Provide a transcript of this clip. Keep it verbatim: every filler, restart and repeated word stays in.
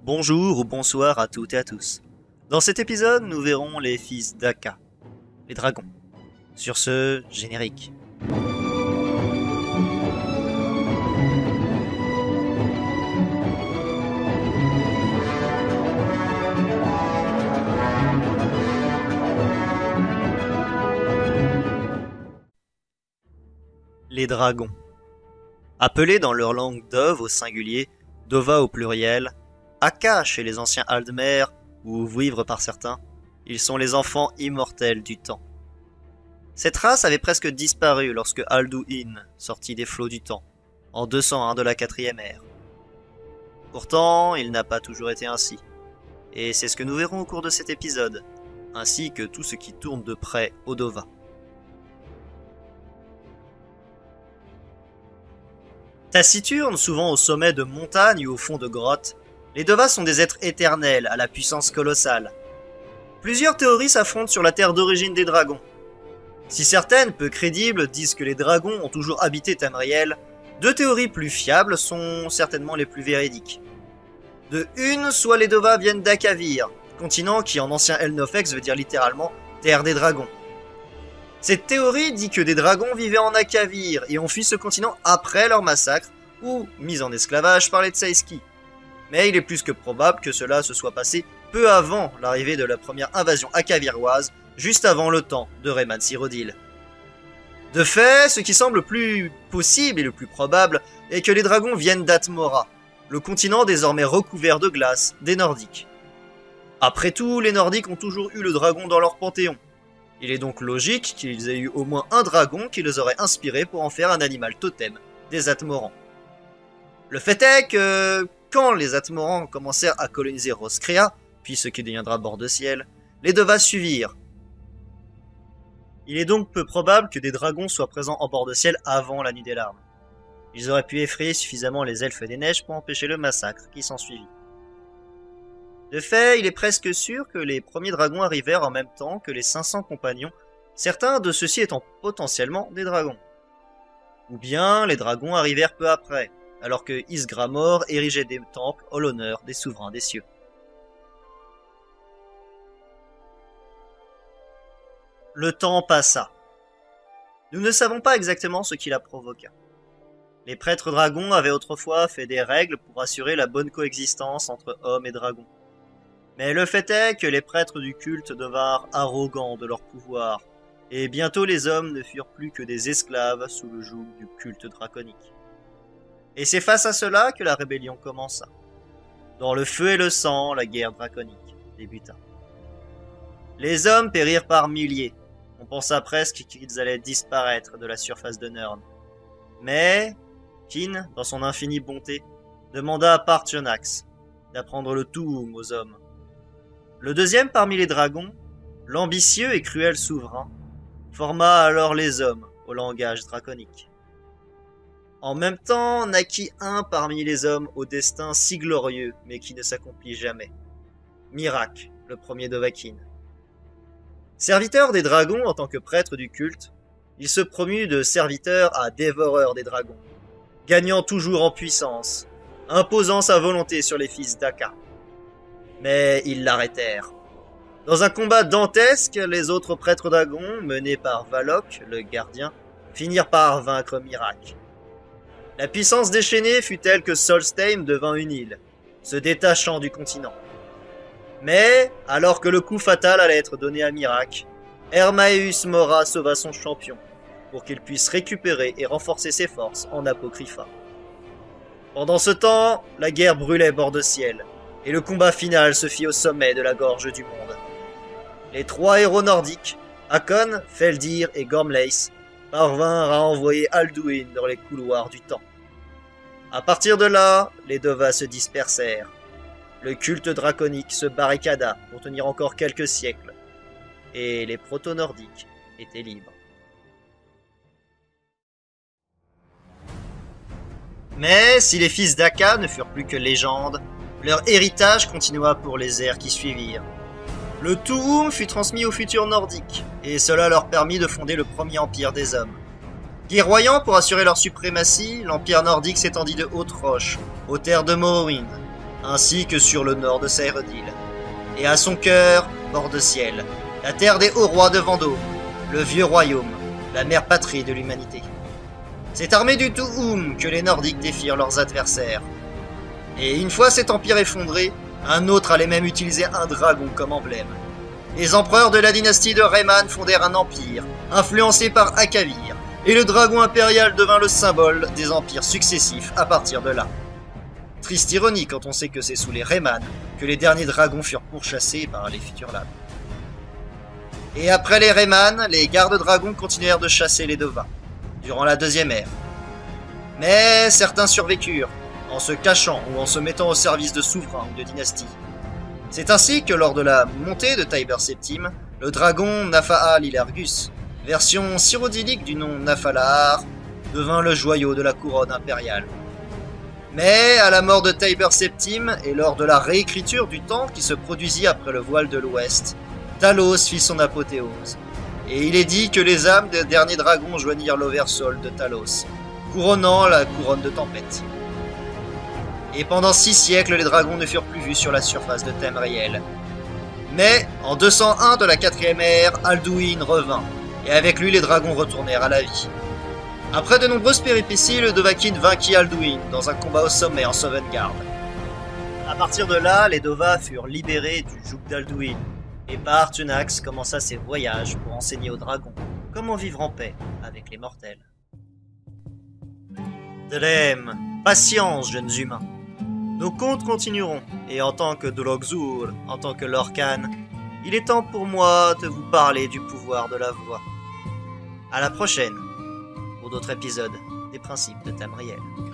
Bonjour ou bonsoir à toutes et à tous. Dans cet épisode, nous verrons les fils d'Aka, les dragons. Sur ce, générique. Les dragons. Appelés dans leur langue Dove au singulier, Dova au pluriel, Aka chez les anciens Aldmer, ou Vouivre par certains, ils sont les enfants immortels du temps. Cette race avait presque disparu lorsque Alduin sortit des flots du temps, en deux cent un de la quatrième ère. Pourtant, il n'a pas toujours été ainsi, et c'est ce que nous verrons au cours de cet épisode, ainsi que tout ce qui tourne de près au Dova. Taciturnes, souvent au sommet de montagnes ou au fond de grottes, les Dovas sont des êtres éternels à la puissance colossale. Plusieurs théories s'affrontent sur la terre d'origine des dragons. Si certaines, peu crédibles, disent que les dragons ont toujours habité Tamriel, deux théories plus fiables sont certainement les plus véridiques. De une, soit les Dovas viennent d'Akavir, continent qui en ancien Elnofex veut dire littéralement « terre des dragons ». Cette théorie dit que des dragons vivaient en Akavir et ont fui ce continent après leur massacre ou mis en esclavage par les Tsaïski. Mais il est plus que probable que cela se soit passé peu avant l'arrivée de la première invasion akaviroise, juste avant le temps de Rayman Cyrodiil. De fait, ce qui semble le plus possible et le plus probable est que les dragons viennent d'Atmora, le continent désormais recouvert de glace des Nordiques. Après tout, les Nordiques ont toujours eu le dragon dans leur panthéon. Il est donc logique qu'ils aient eu au moins un dragon qui les aurait inspirés pour en faire un animal totem des Atmorans. Le fait est que, quand les Atmorans commencèrent à coloniser Roscrea, puis ce qui deviendra Bord-de-Ciel, les Dovas suivirent. Il est donc peu probable que des dragons soient présents en Bord-de-Ciel avant la Nuit des Larmes. Ils auraient pu effrayer suffisamment les Elfes des Neiges pour empêcher le massacre qui s'ensuivit. De fait, il est presque sûr que les premiers dragons arrivèrent en même temps que les cinq cents compagnons, certains de ceux-ci étant potentiellement des dragons. Ou bien les dragons arrivèrent peu après, alors que Ysgramor érigeait des temples en l'honneur des souverains des cieux. Le temps passa. Nous ne savons pas exactement ce qui la provoqua. Les prêtres dragons avaient autrefois fait des règles pour assurer la bonne coexistence entre hommes et dragons. Mais le fait est que les prêtres du culte devinrent arrogants de leur pouvoir, et bientôt les hommes ne furent plus que des esclaves sous le joug du culte draconique. Et c'est face à cela que la rébellion commença. Dans le feu et le sang, la guerre draconique débuta. Les hommes périrent par milliers. On pensa presque qu'ils allaient disparaître de la surface de Nirn. Mais Kin, dans son infinie bonté, demanda à Parthionax d'apprendre le Tuum aux hommes. Le deuxième parmi les dragons, l'ambitieux et cruel souverain, forma alors les hommes au langage draconique. En même temps, naquit un parmi les hommes au destin si glorieux, mais qui ne s'accomplit jamais. Miraak, le premier Dovahkiin. Serviteur des dragons en tant que prêtre du culte, il se promut de serviteur à dévoreur des dragons, gagnant toujours en puissance, imposant sa volonté sur les fils d'Aka. Mais ils l'arrêtèrent. Dans un combat dantesque, les autres prêtres dragons, menés par Valok, le gardien, finirent par vaincre Miraak. La puissance déchaînée fut telle que Solstheim devint une île, se détachant du continent. Mais, alors que le coup fatal allait être donné à Miraak, Hermaeus Mora sauva son champion, pour qu'il puisse récupérer et renforcer ses forces en Apocrypha. Pendant ce temps, la guerre brûlait Bord-de-Ciel, et le combat final se fit au sommet de la gorge du monde. Les trois héros nordiques, Hakon, Feldir et Gormlace, parvinrent à envoyer Alduin dans les couloirs du temps. À partir de là, les Dovas se dispersèrent. Le culte draconique se barricada pour tenir encore quelques siècles, et les proto-nordiques étaient libres. Mais si les fils d'Aka ne furent plus que légendes, leur héritage continua pour les ères qui suivirent. Le Tuum fut transmis aux futurs nordiques, et cela leur permit de fonder le premier empire des hommes. Guerroyant pour assurer leur suprématie, l'empire nordique s'étendit de hautes roches, aux terres de Morrowind, ainsi que sur le nord de Cyrodiil. Et à son cœur, bord de ciel, la terre des hauts rois de Vendôme, le vieux royaume, la mère patrie de l'humanité. C'est armé du Tu'um que les Nordiques défirent leurs adversaires. Et une fois cet empire effondré, un autre allait même utiliser un dragon comme emblème. Les empereurs de la dynastie de Rayman fondèrent un empire, influencé par Akavir, et le dragon impérial devint le symbole des empires successifs à partir de là. Triste ironie quand on sait que c'est sous les Rayman que les derniers dragons furent pourchassés par les futurs lames. Et après les Rayman, les gardes-dragons continuèrent de chasser les Dova, durant la deuxième ère. Mais certains survécurent, en se cachant ou en se mettant au service de souverains ou de dynasties. C'est ainsi que lors de la montée de Tiber Septime, le dragon Nafaal Ilargus, version cyrodiilique du nom Nafalahar, devint le joyau de la couronne impériale. Mais à la mort de Tiber Septime et lors de la réécriture du temps qui se produisit après le voile de l'Ouest, Talos fit son apothéose. Et il est dit que les âmes des derniers dragons joignirent l'Oversol de Talos, couronnant la couronne de tempête. Et pendant six siècles, les dragons ne furent plus vus sur la surface de Tamriel. Mais, en deux cent un de la quatrième ère, Alduin revint, et avec lui les dragons retournèrent à la vie. Après de nombreuses péripéties, le Dovahkiin vainquit Alduin dans un combat au sommet en Sovngarde. À partir de là, les Dova furent libérés du joug d'Alduin, et Paarthurnax commença ses voyages pour enseigner aux dragons comment vivre en paix avec les mortels. Drem, patience, jeunes humains. Nos contes continueront, et en tant que Dlogzur, en tant que Lorkhan, il est temps pour moi de vous parler du pouvoir de la voix. À la prochaine, pour d'autres épisodes des Principes de Tamriel.